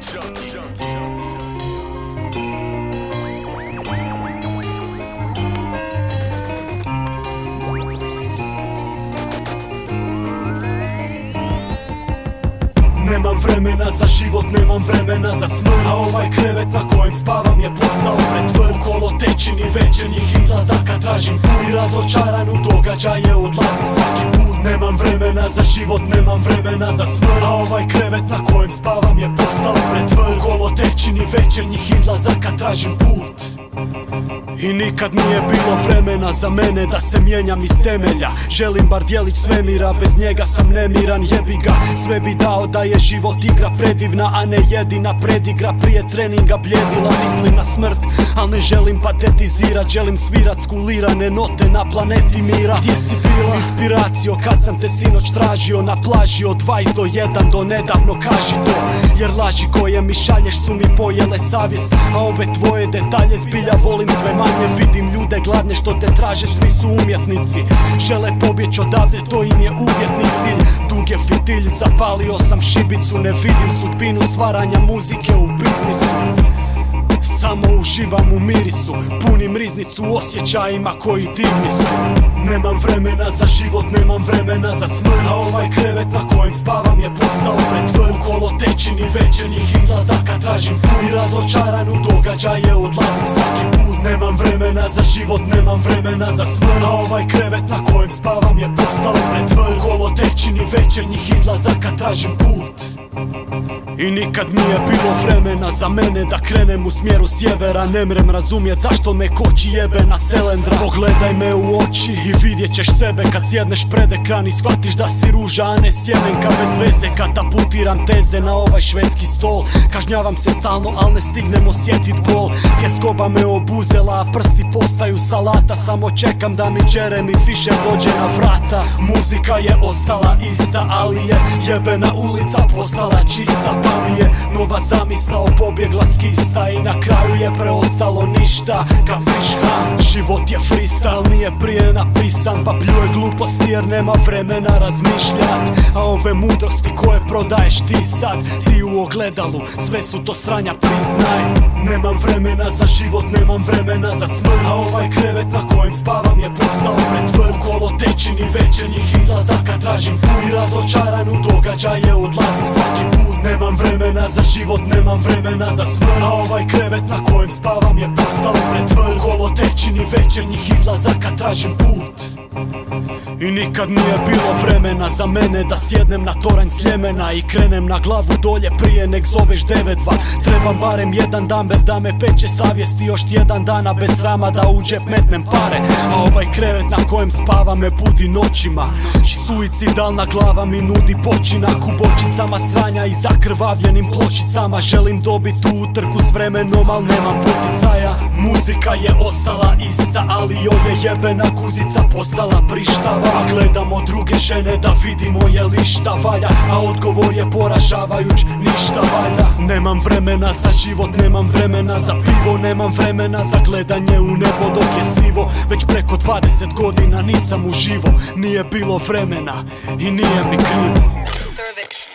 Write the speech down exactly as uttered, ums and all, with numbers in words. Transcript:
Nemam vremena za život, nemam vremena za smrt. A ovaj krevet na kojem spavam je postao pretvr. Okolo tečini večernjih izlazaka tražim put i razočaran u događaje odlazim svaki put. Nemam vremena za život, nemam vremena za smrt. A ovaj krevet na kojem spavam je postao pretvr. Okolo tečini večernjih izlazaka tražim put. I nikad nije bilo vremena za mene da se mijenjam iz temelja. Želim bar dijelit svemira, bez njega sam nemiran, jebi ga. Sve bi dao da je život igra predivna, a ne jedina predigra. Prije treninga bljedila, mislim na smrt, al ne želim patetizirat. Želim svirat skulirane note na planeti mira. Gdje si bila inspiracijo kad sam te sinoć tražio na plaži od dvadeset do jedan do nedavno, kaži to. Jer laži koje mi šalješ su mi pojele savjest, a ove tvoje detalje zbilja volim sve manje. Vidim ljude gladne što te traže, svi su umjetnici. Žele pobjeć odavde, to im je uvjetni cilj. Dug je fitilj, zapalio sam šibicu. Ne vidim sudbinu stvaranja muzike u biznisu. Samo uživam u mirisu, punim riznicu osjećajima koji divni su. Nemam vremena za život, nemam vremena za smrt. A ovaj krevet na kojem spavam je postao pretvr. Okolo tečini večernjih izlazaka tražim put i razočaran u događaje odlazim svaki put. Nemam vremena za život, nemam vremena za smrt. A ovaj krevet na kojem spavam je postao pretvr. Okolo tečini večernjih izlazaka tražim put. I nikad nije bilo vremena za mene da krenem u smjeru sjevera. Ne mrem razumjet zašto me koči jebena selendra. Pogledaj me u oči i vidjet ćeš sebe kad sjedneš pred ekran i shvatiš da si ruža, a ne sjemenka bez veze. Katapultiram teze na ovaj švedski stol. Kažnjavam se stalno, al ne stignem osjetit bol. Tjeskoba me obuzela, a prsti postaju salata. Samo čekam da mi Jeremy Fisher dođe na vrata. Muzika je ostala ista, ali je jebena ulica postala čista. Pa mi je nova zamisao pobjegla s kista i na kraju je preostalo ništa, kapiš ha? Život je freestyle, nije prije napisan, pa pljuje gluposti jer nema vremena razmišljat. A ove mudrosti koje prodaješ ti sad, ti u ogledalu, sve su to sranja, priznaj. Nemam vremena za život, nemam vremena za smrt. A ovaj krevet na kojem spavam je postao pretvr. Okolo tečini večernjih izlazaka tražim put i razočaran u događaje odlazim svaki put. Nemam vremena za život, nemam vremena za smrt. A ovaj krevet na kojem spavam je postao pretvr. Okolo tečini večernjih izlazaka tražim put. I nikad nije bilo vremena za mene da sjednem na toranj Sljemena i krenem na glavu dolje prije nek zoveš devet dva. Trebam barem jedan dan bez da me peče savjesti, još tjedan dana bez srama da u džep metnem pare. A ovaj krevet na kojem spava me budi noćima. Suicidalna glava mi nudi počinak u bočicama sranja i zakrvavljenim pločicama. Želim dobit tu utrku s vremenom, al nemam poticaja. Muzika je ostala ista, ali joj je jebena guzica postala prištava. A gledamo druge žene da vidimo je li šta valja, a odgovor je poražavajuć, ništa valja. Nemam vremena za život, nemam vremena za pivo. Nemam vremena za gledanje u nebo dok je sivo. Već preko dvadeset godina nisam uživo, nije bilo vremena i nije mi krivo.